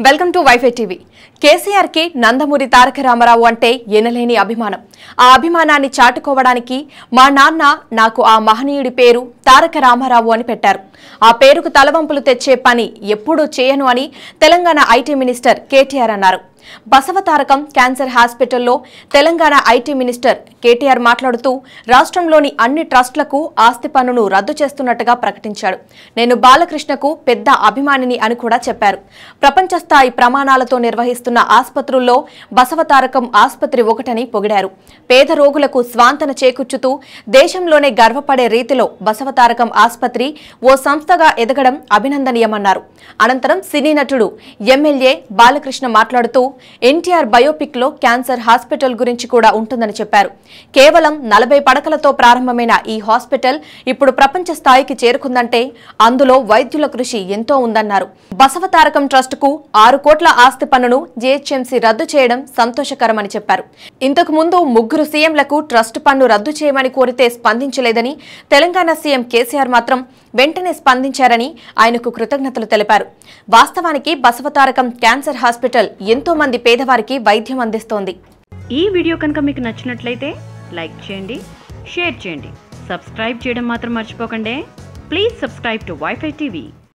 Welcome to WiFi TV. KCR కి నందమూరి తారక రామారావు అంటే ఎనలేని అభిమానం. ఆ అభిమానాన్ని చాటుకోవడానికి మా నాన్న నాకు ఆ మహనీయుడి పేరు తారక రామారావు అని పెట్టారు. ఆ పేరుకు తలవంపులు తెచ్చే పని ఎప్పుడూ చేయను అని తెలంగాణ ఐటీ మినిస్టర్ కేటీఆర్ అన్నారు. బసవతారకం క్యాన్సర్ హాస్పిటల్లో తెలంగాణ ఐటీ మినిస్టర్ కేటీఆర్ మాట్లాడుతూ రాష్ట్రంలోని అన్ని ట్రస్టులకు ఆస్తి పన్నును రద్దు చేస్తున్నట్టుగా ప్రకటించాడు. నేను బాలకృష్ణకు పెద్ద అభిమానిని అని కూడా చెప్పారు. ప్రపంచ స్థాయి ప్రమాణాలతో నిర్వహిస్తున్న ఆసుపత్రుల్లో బసవతారకం ఆసుపత్రి ఒకటని పొగిడారు. పేద రోగులకు స్వాంతన చేకూర్చుతూ దేశంలోనే గర్వపడే రీతిలో బసవతారకం ఆసుపత్రి ఓ సంస్థగా ఎదగడం అభినందనీయమన్నారు. అనంతరం సినీ నటుడు ఎమ్మెల్యే బాలకృష్ణ మాట్లాడుతూ ఎన్టీఆర్ బయోపిక్ లో క్యాన్సర్ హాస్పిటల్ గురించి కూడా ఉంటుందని చెప్పారు. కేవలం 40 పడకలతో ప్రారంభమైన ఈ హాస్పిటల్ ఇప్పుడు ప్రపంచ స్థాయికి చేరుకుందంటే అందులో వైద్యుల కృషి ఎంతో ఉందన్నారు. బసవతారకం ట్రస్ట్ కు 6 కోట్ల ఆస్తి పన్నును జీహెచ్ఎంసీ రద్దు చేయడం సంతోషకరమని చెప్పారు. ఇంతకు ముందు 3 సీఎంలకు ట్రస్ట్ పన్ను రద్దు చేయమని కోరితే స్పందించలేదని, తెలంగాణ సీఎం కేసీఆర్ మాత్రం వెంటనే స్పందించారని ఆయనకు కృతజ్ఞతలు తెలిపారు. వాస్తవానికి బసవతారకం క్యాన్సర్ హాస్పిటల్ ఎంతో మంది పేదవారికి వైద్యం అందిస్తోంది. ఈ వీడియో కనుక మీకు నచ్చినట్లయితే లైక్ చేయండి, షేర్ చేయండి, సబ్స్క్రైబ్ చేయడం మాత్రం మర్చిపోకండి. Please subscribe to WiFi TV.